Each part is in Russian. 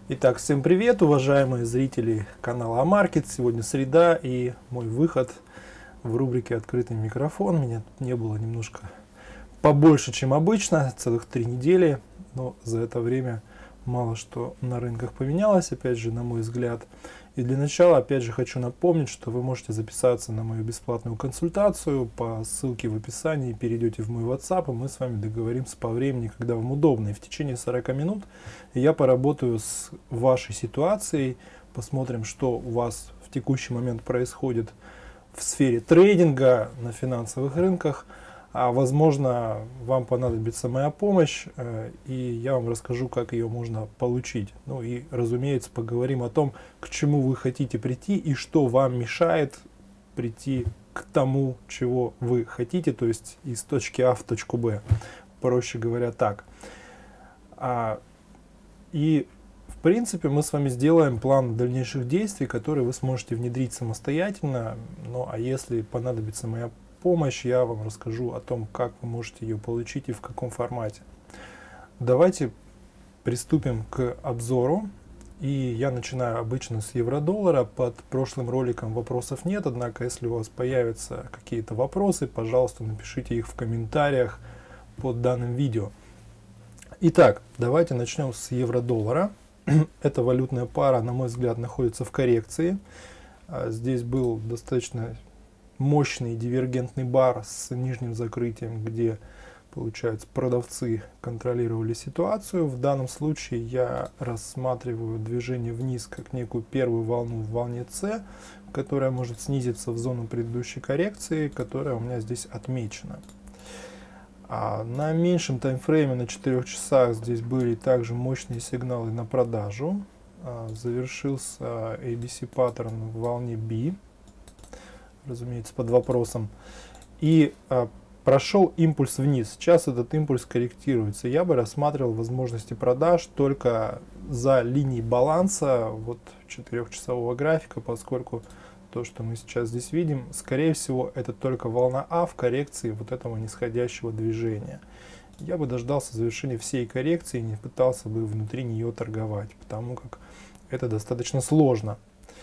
Итак, всем привет, уважаемые зрители канала Амаркет. Сегодня среда и мой выход в рубрике «Открытый микрофон». Меня тут не было немножко побольше, чем обычно, целых 3 недели. Но за это время мало что на рынках поменялось, опять же, на мой взгляд. И для начала, опять же, хочу напомнить, что вы можете записаться на мою бесплатную консультацию по ссылке в описании. Перейдете в мой WhatsApp, и мы с вами договоримся по времени, когда вам удобно. И в течение 40 минут я поработаю с вашей ситуацией, посмотрим, что у вас в текущий момент происходит в сфере трейдинга на финансовых рынках. А возможно, вам понадобится моя помощь, и я вам расскажу, как ее можно получить. Ну и, разумеется, поговорим о том, к чему вы хотите прийти и что вам мешает прийти к тому, чего вы хотите, то есть из точки А в точку Б, проще говоря, так. И в принципе мы с вами сделаем план дальнейших действий, которые вы сможете внедрить самостоятельно. Ну а если понадобится моя помощь, я вам расскажу о том, как вы можете ее получить и в каком формате. Давайте приступим к обзору. И я начинаю обычно с евро-доллара. Под прошлым роликом вопросов нет, однако если у вас появятся какие-то вопросы, пожалуйста, напишите их в комментариях под данным видео. Итак, давайте начнем с евро-доллара. Эта валютная пара, на мой взгляд, находится в коррекции. Здесь был достаточно мощный дивергентный бар с нижним закрытием, где, получается, продавцы контролировали ситуацию. В данном случае я рассматриваю движение вниз как некую первую волну в волне С, которая может снизиться в зону предыдущей коррекции, которая у меня здесь отмечена. А на меньшем таймфрейме, на 4 часах, здесь были также мощные сигналы на продажу. Завершился ABC паттерн в волне B, разумеется, под вопросом. И прошел импульс вниз. Сейчас этот импульс корректируется. Я бы рассматривал возможности продаж только за линией баланса вот 4-часового графика, поскольку то, что мы сейчас здесь видим, скорее всего, это только волна А в коррекции вот этого нисходящего движения. Я бы дождался завершения всей коррекции и не пытался бы внутри нее торговать, потому как это достаточно сложно.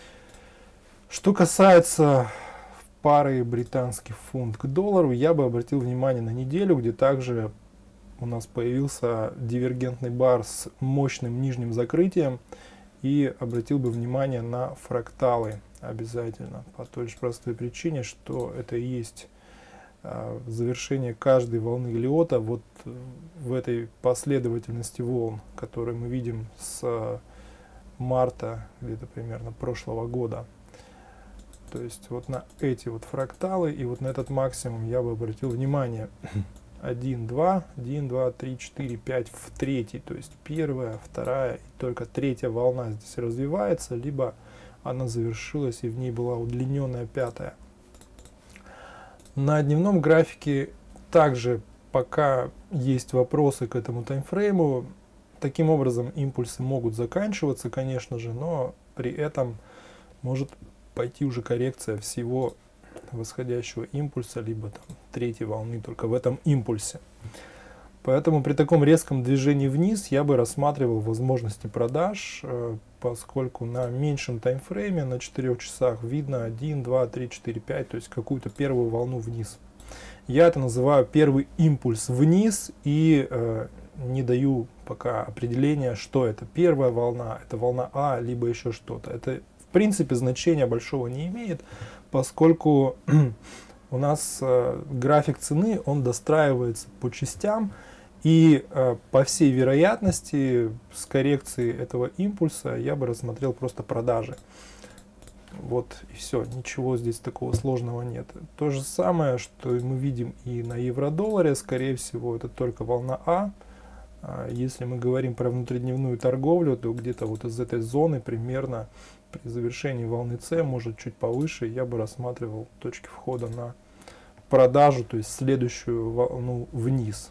Что касается пары британский фунт к доллару, я бы обратил внимание на неделю, где также у нас появился дивергентный бар с мощным нижним закрытием, и обратил бы внимание на фракталы обязательно, по той же простой причине, что это и есть завершение каждой волны Эллиота вот в этой последовательности волн, которые мы видим с марта где-то примерно прошлого года. То есть вот на эти вот фракталы и вот на этот максимум я бы обратил внимание. 1, 2, 1, 2, 3, 4, 5 в третий, то есть первая, вторая и только третья волна здесь развивается, либо она завершилась и в ней была удлиненная пятая. На дневном графике также пока есть вопросы к этому таймфрейму. Таким образом импульсы могут заканчиваться, конечно же, но при этом может пойти уже коррекция всего восходящего импульса, либо там третьей волны только в этом импульсе. Поэтому при таком резком движении вниз я бы рассматривал возможности продаж, поскольку на меньшем таймфрейме, на 4 часах, видно 1, 2, 3, 4, 5, то есть какую-то первую волну вниз. Я это называю первый импульс вниз и не даю пока определения, что это первая волна, это волна А, либо еще что-то. Это в принципе значения большого не имеет, поскольку у нас график цены, он достраивается по частям, и по всей вероятности с коррекцией этого импульса я бы рассмотрел просто продажи. Вот и все, ничего здесь такого сложного нет. То же самое, что мы видим и на евро-долларе, скорее всего, это только волна А. Если мы говорим про внутридневную торговлю, то где-то вот из этой зоны примерно при завершении волны С, может чуть повыше, я бы рассматривал точки входа на продажу, то есть следующую волну вниз.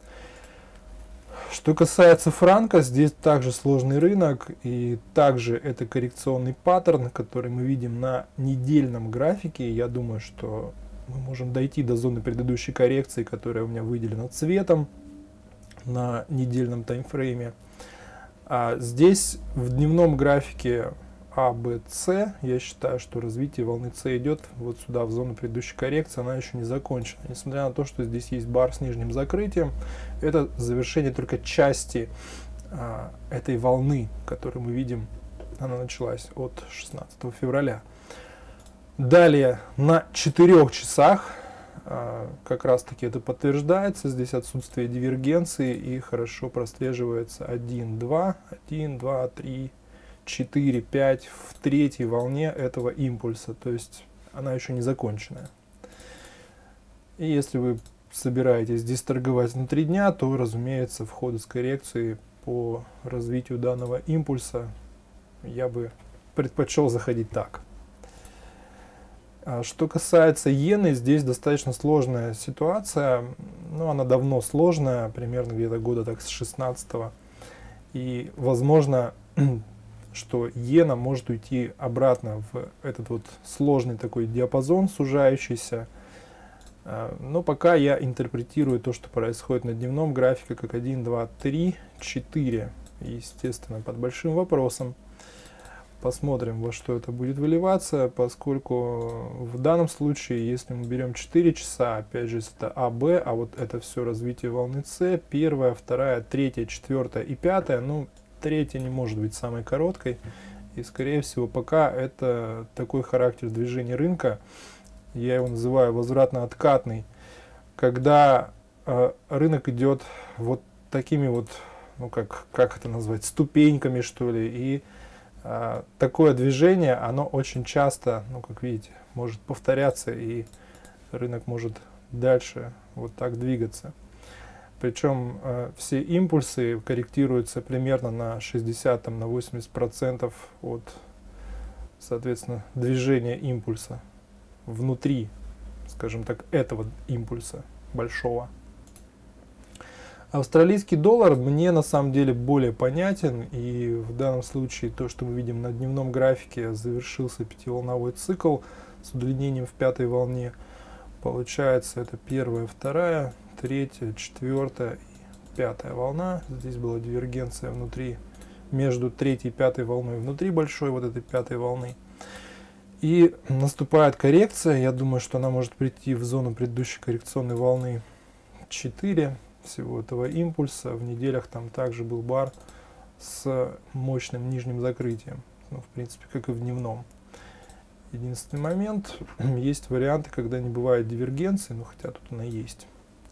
Что касается франка, здесь также сложный рынок, и также это коррекционный паттерн, который мы видим на недельном графике. Я думаю, что мы можем дойти до зоны предыдущей коррекции, которая у меня выделена цветом на недельном таймфрейме. Здесь в дневном графике А, Б, С, я считаю, что развитие волны С идет вот сюда, в зону предыдущей коррекции, она еще не закончена. Несмотря на то, что здесь есть бар с нижним закрытием, это завершение только части этой волны, которую мы видим, она началась от 16 февраля. Далее на 4 часах как раз таки это подтверждается, здесь отсутствие дивергенции и хорошо прослеживается 1, 2, 1, 2, 3, 4, 5 в третьей волне этого импульса, то есть она еще не законченная. И если вы собираетесь здесь торговать внутри дня, то, разумеется, входы с коррекцией по развитию данного импульса я бы предпочел заходить так. Что касается иены, здесь достаточно сложная ситуация, но она давно сложная, примерно где-то года так с 16-го. И возможно, что иена может уйти обратно в этот вот сложный такой диапазон, сужающийся. Но пока я интерпретирую то, что происходит на дневном графике, как 1, 2, 3, 4. Естественно, под большим вопросом. Посмотрим, во что это будет выливаться, поскольку в данном случае, если мы берем 4 часа, опять же, это А, Б, а вот это все развитие волны С, первая, вторая, третья, четвертая и пятая, ну, третья не может быть самой короткой, и, скорее всего, пока это такой характер движения рынка, я его называю возвратно-откатный, когда рынок идет вот такими вот, ну, как это назвать, ступеньками, что ли, и такое движение, оно очень часто, ну, как видите, может повторяться, и рынок может дальше вот так двигаться. Причем все импульсы корректируются примерно на 60-80% от, соответственно, движения импульса внутри, скажем так, этого импульса большого. Австралийский доллар мне на самом деле более понятен, и в данном случае то, что мы видим на дневном графике, завершился пятиволновой цикл с удлинением в пятой волне. Получается, это первая, вторая, третья, четвертая и пятая волна. Здесь была дивергенция внутри, между третьей и пятой волной, внутри большой вот этой пятой волны. И наступает коррекция, я думаю, что она может прийти в зону предыдущей коррекционной волны 4. Всего этого импульса. В неделях там также был бар с мощным нижним закрытием. Ну, в принципе, как и в дневном. Единственный момент, есть варианты, когда не бывает дивергенции, но хотя тут она есть.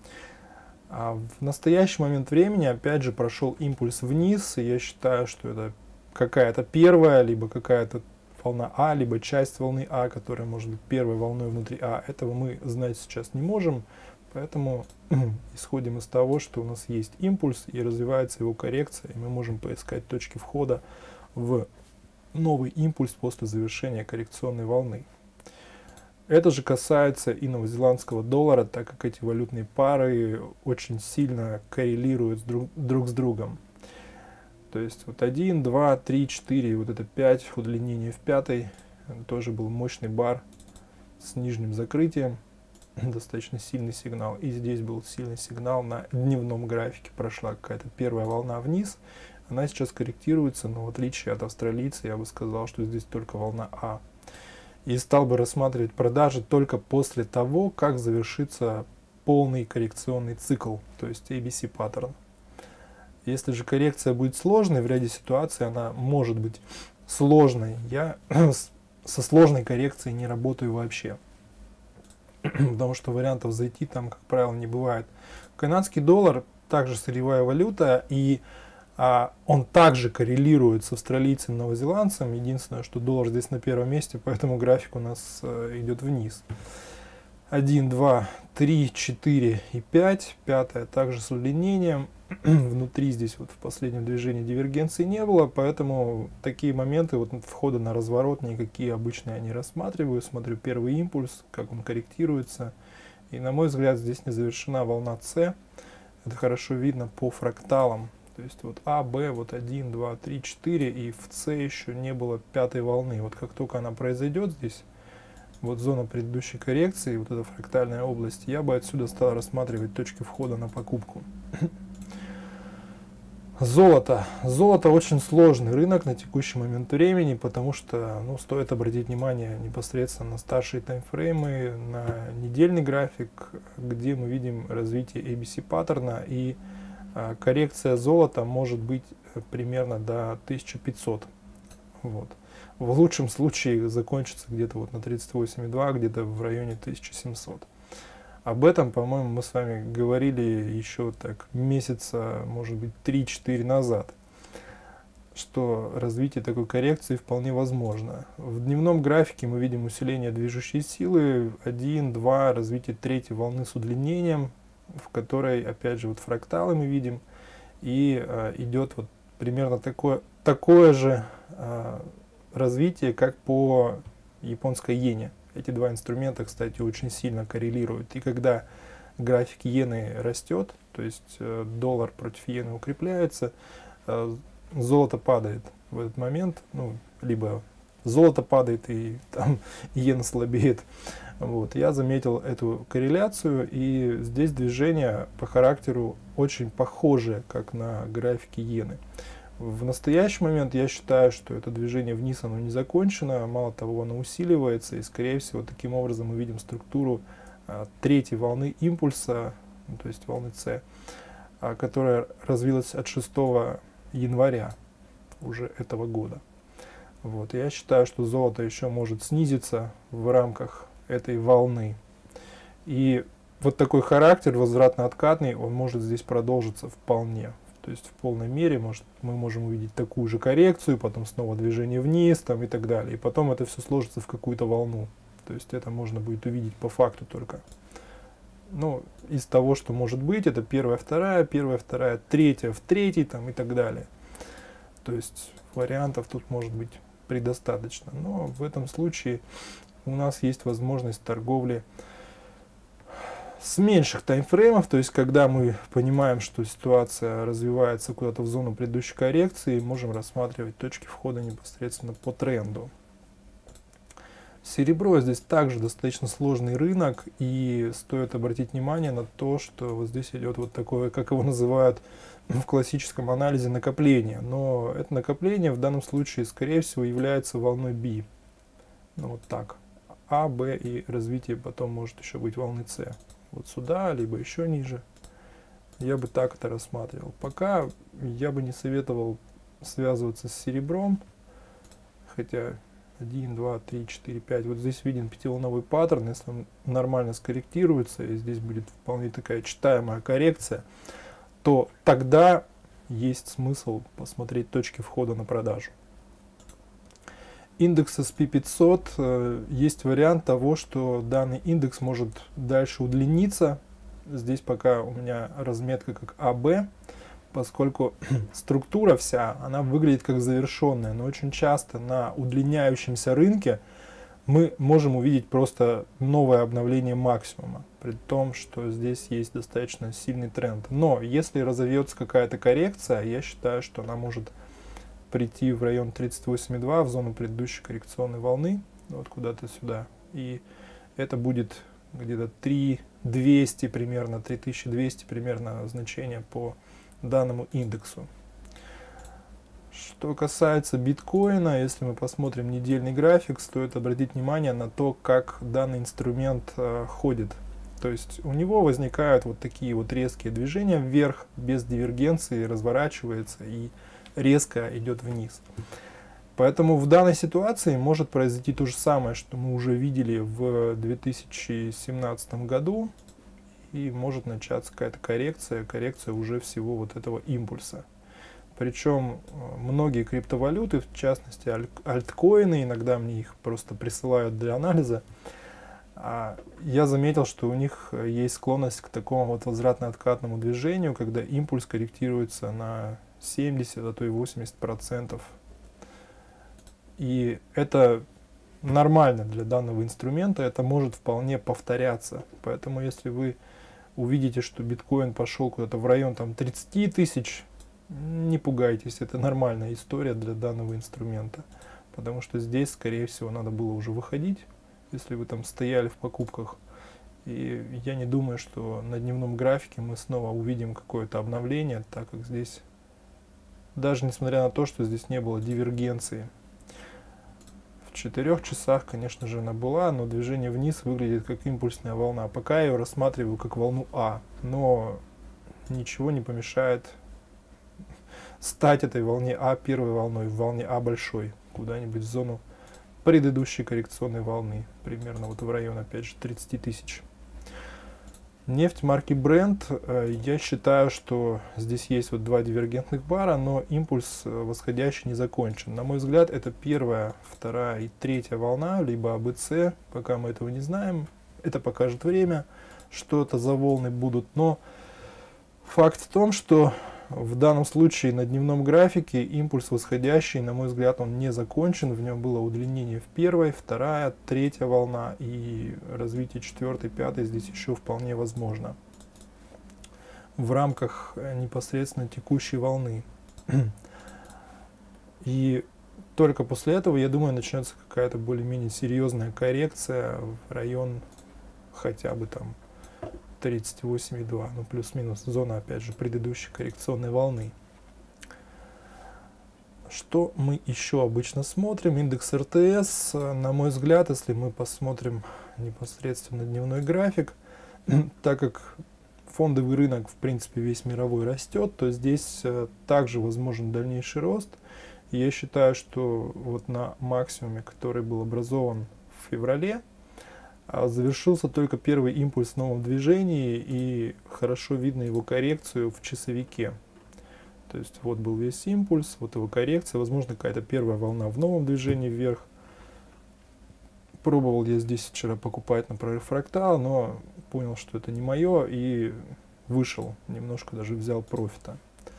А в настоящий момент времени, опять же, прошел импульс вниз, и я считаю, что это какая-то первая, либо какая-то волна А, либо часть волны А, которая может быть первой волной внутри А. Этого мы знать сейчас не можем. Поэтому исходим из того, что у нас есть импульс и развивается его коррекция, и мы можем поискать точки входа в новый импульс после завершения коррекционной волны. Это же касается и новозеландского доллара, так как эти валютные пары очень сильно коррелируют друг с другом. То есть вот 1, 2, 3, 4, вот это 5, удлинение в пятой, тоже был мощный бар с нижним закрытием. Достаточно сильный сигнал. И здесь был сильный сигнал на дневном графике. Прошла какая-то первая волна вниз. Она сейчас корректируется, но в отличие от австралийца, я бы сказал, что здесь только волна А. И стал бы рассматривать продажи только после того, как завершится полный коррекционный цикл, то есть ABC паттерн. Если же коррекция будет сложной, в ряде ситуаций она может быть сложной. Я со сложной коррекцией не работаю вообще. Потому что вариантов зайти там, как правило, не бывает. Канадский доллар также сырьевая валюта, и он также коррелирует с австралийцем и новозеландцем. Единственное, что доллар здесь на первом месте, поэтому график у нас идет вниз. 1, 2, 3, 4 и 5. Пятая также с удлинением. Внутри здесь вот в последнем движении дивергенции не было, поэтому такие моменты вот входа на разворот никакие обычные я не рассматриваю. Смотрю первый импульс, как он корректируется. И на мой взгляд здесь не завершена волна С. Это хорошо видно по фракталам. То есть вот А, Б, вот 1, 2, 3, 4 и в С еще не было пятой волны. Вот как только она произойдет здесь, вот зона предыдущей коррекции, вот эта фрактальная область, я бы отсюда стал рассматривать точки входа на покупку. Золото. Золото очень сложный рынок на текущий момент времени, потому что стоит обратить внимание непосредственно на старшие таймфреймы, на недельный график, где мы видим развитие ABC паттерна, и коррекция золота может быть примерно до 1500. Вот. В лучшем случае закончится где-то вот на 38,2, где-то в районе 1700. Об этом, по-моему, мы с вами говорили еще так месяца, может быть, 3-4 назад, что развитие такой коррекции вполне возможно. В дневном графике мы видим усиление движущей силы, 1-2, развитие третьей волны с удлинением, в которой, опять же, вот фракталы мы видим, и идет вот примерно такое же развитие, как по японской иене. Эти два инструмента, кстати, очень сильно коррелируют. И когда график иены растет, то есть доллар против иены укрепляется, золото падает в этот момент, либо золото падает и там иена слабеет. Вот. Я заметил эту корреляцию, и здесь движение по характеру очень похоже, как на графике иены. В настоящий момент я считаю, что это движение вниз, оно не закончено, мало того, оно усиливается, и, скорее всего, таким образом мы видим структуру третьей волны импульса, то есть волны С, которая развилась от 6 января уже этого года. Вот. Я считаю, что золото еще может снизиться в рамках этой волны. И вот такой характер возвратно-откатный, он может здесь продолжиться вполне. То есть в полной мере мы можем увидеть такую же коррекцию, потом снова движение вниз там, и так далее. И потом это все сложится в какую-то волну. То есть это можно будет увидеть по факту только. Из того, что может быть, это первая, вторая, третья в третий там, и так далее. То есть вариантов тут может быть предостаточно. Но в этом случае у нас есть возможность торговли с меньших таймфреймов, то есть когда мы понимаем, что ситуация развивается куда-то в зону предыдущей коррекции, можем рассматривать точки входа непосредственно по тренду. Серебро здесь также достаточно сложный рынок, и стоит обратить внимание на то, что вот здесь идет вот такое, как его называют в классическом анализе, накопление. Но это накопление в данном случае, скорее всего, является волной B. Вот так. А, Б и развитие потом может еще быть волны С. Вот сюда, либо еще ниже. Я бы так это рассматривал. Пока я бы не советовал связываться с серебром, хотя 1, 2, 3, 4, 5. Вот здесь виден пятиволновый паттерн. Если он нормально скорректируется, и здесь будет вполне такая читаемая коррекция, то тогда есть смысл посмотреть точки входа на продажу. Индекс SP 500, есть вариант того, что данный индекс может дальше удлиниться. Здесь пока у меня разметка как АБ, поскольку структура вся, она выглядит как завершенная, но очень часто на удлиняющемся рынке мы можем увидеть просто новое обновление максимума, при том, что здесь есть достаточно сильный тренд. Но если разовьется какая-то коррекция, я считаю, что она может прийти в район 38,2, в зону предыдущей коррекционной волны, вот куда-то сюда. И это будет где-то 3200 примерно, 3200 примерно значение по данному индексу. Что касается биткоина, если мы посмотрим недельный график, стоит обратить внимание на то, как данный инструмент ходит. То есть у него возникают вот такие вот резкие движения вверх, без дивергенции, разворачивается и резко идет вниз. Поэтому в данной ситуации может произойти то же самое, что мы уже видели в 2017 году, и может начаться какая-то коррекция уже всего вот этого импульса. Причем многие криптовалюты, в частности альткоины, иногда мне их просто присылают для анализа, я заметил, что у них есть склонность к такому вот возвратно-откатному движению, когда импульс корректируется на 70, а то и 80%. И это нормально для данного инструмента, это может вполне повторяться. Поэтому если вы увидите, что биткоин пошел куда-то в район 30 тысяч, не пугайтесь, это нормальная история для данного инструмента. Потому что здесь, скорее всего, надо было уже выходить, если вы там стояли в покупках. И я не думаю, что на дневном графике мы снова увидим какое-то обновление, так как здесь даже несмотря на то, что здесь не было дивергенции. В 4 часах, конечно же, она была, но движение вниз выглядит как импульсная волна. Пока я ее рассматриваю как волну А, но ничего не помешает стать этой волне А первой волной, в волне А большой, куда-нибудь в зону предыдущей коррекционной волны, примерно вот в район, опять же, 30 тысяч. Нефть марки Brent, я считаю, что здесь есть вот два дивергентных бара, но импульс восходящий не закончен. На мой взгляд, это первая, вторая и третья волна, либо АБЦ, пока мы этого не знаем. Это покажет время, что это за волны будут. Но факт в том, что в данном случае на дневном графике импульс восходящий, на мой взгляд, он не закончен. В нем было удлинение в первой, вторая, третья волна, и развитие четвертой, пятой здесь еще вполне возможно в рамках непосредственно текущей волны. И только после этого, я думаю, начнется какая-то более-менее серьезная коррекция в район хотя бы там 38,2, ну плюс-минус зона, опять же, предыдущей коррекционной волны. Что мы еще обычно смотрим? Индекс РТС. На мой взгляд, если мы посмотрим непосредственно дневной график, так как фондовый рынок, в принципе, весь мировой растет, то здесь также возможен дальнейший рост. И я считаю, что вот на максимуме, который был образован в феврале, завершился только первый импульс в новом движении, и хорошо видно его коррекцию в часовике. То есть вот был весь импульс, вот его коррекция, возможно, какая-то первая волна в новом движении вверх. Пробовал я здесь вчера покупать на прорыв фрактал, но понял, что это не мое, и вышел, немножко даже взял профита.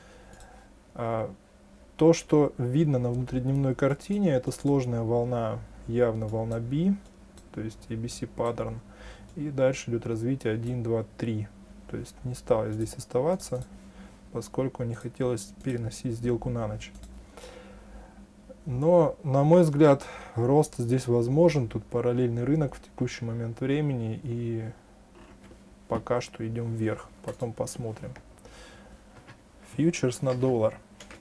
То, что видно на внутридневной картине, это сложная волна, явно волна B, то есть ABC паттерн, и дальше идет развитие 1, 2, 3. То есть не стал я здесь оставаться, поскольку не хотелось переносить сделку на ночь. Но, на мой взгляд, рост здесь возможен, тут параллельный рынок в текущий момент времени, и пока что идем вверх, потом посмотрим. Фьючерс на доллар.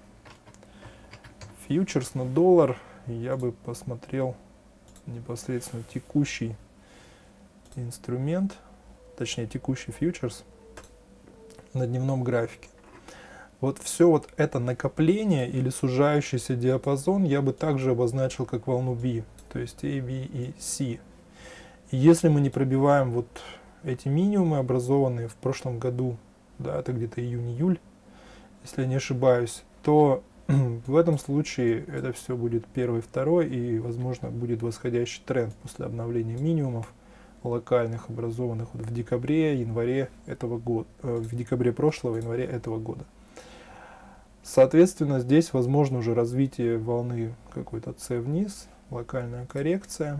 Фьючерс на доллар я бы посмотрел непосредственно текущий инструмент, точнее текущий фьючерс на дневном графике. Вот все вот это накопление или сужающийся диапазон я бы также обозначил как волну B, то есть A, B и C. И если мы не пробиваем вот эти минимумы, образованные в прошлом году, да, это где-то июнь-июль, если я не ошибаюсь, то в этом случае это все будет первый, второй, и, возможно, будет восходящий тренд после обновления минимумов локальных, образованных вот в декабре, январе этого года, в декабре прошлого, январе этого года. Соответственно, здесь возможно уже развитие волны какой-то C вниз, локальная коррекция,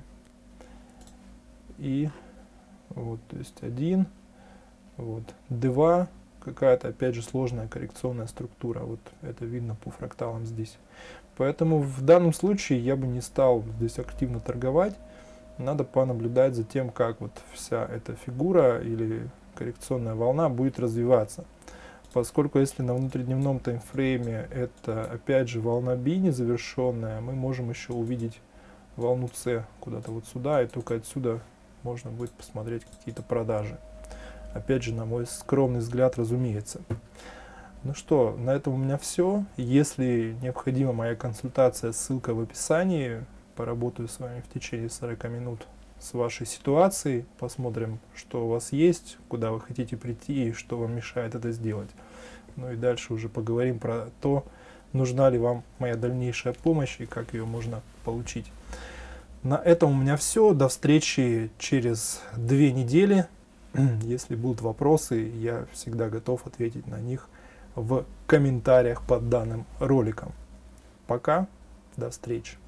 и вот, то есть 1, вот, 2, какая-то, опять же, сложная коррекционная структура. Вот это видно по фракталам здесь. Поэтому в данном случае я бы не стал здесь активно торговать. Надо понаблюдать за тем, как вот вся эта фигура или коррекционная волна будет развиваться. Поскольку если на внутридневном таймфрейме это, опять же, волна B незавершенная, мы можем еще увидеть волну C куда-то вот сюда, и только отсюда можно будет посмотреть какие-то продажи. Опять же, на мой скромный взгляд, разумеется. Ну что, на этом у меня все. Если необходима моя консультация, ссылка в описании. Поработаю с вами в течение 40 минут с вашей ситуацией. Посмотрим, что у вас есть, куда вы хотите прийти и что вам мешает это сделать. Ну и дальше уже поговорим про то, нужна ли вам моя дальнейшая помощь и как ее можно получить. На этом у меня все. До встречи через 2 недели. Если будут вопросы, я всегда готов ответить на них в комментариях под данным роликом. Пока, до встречи.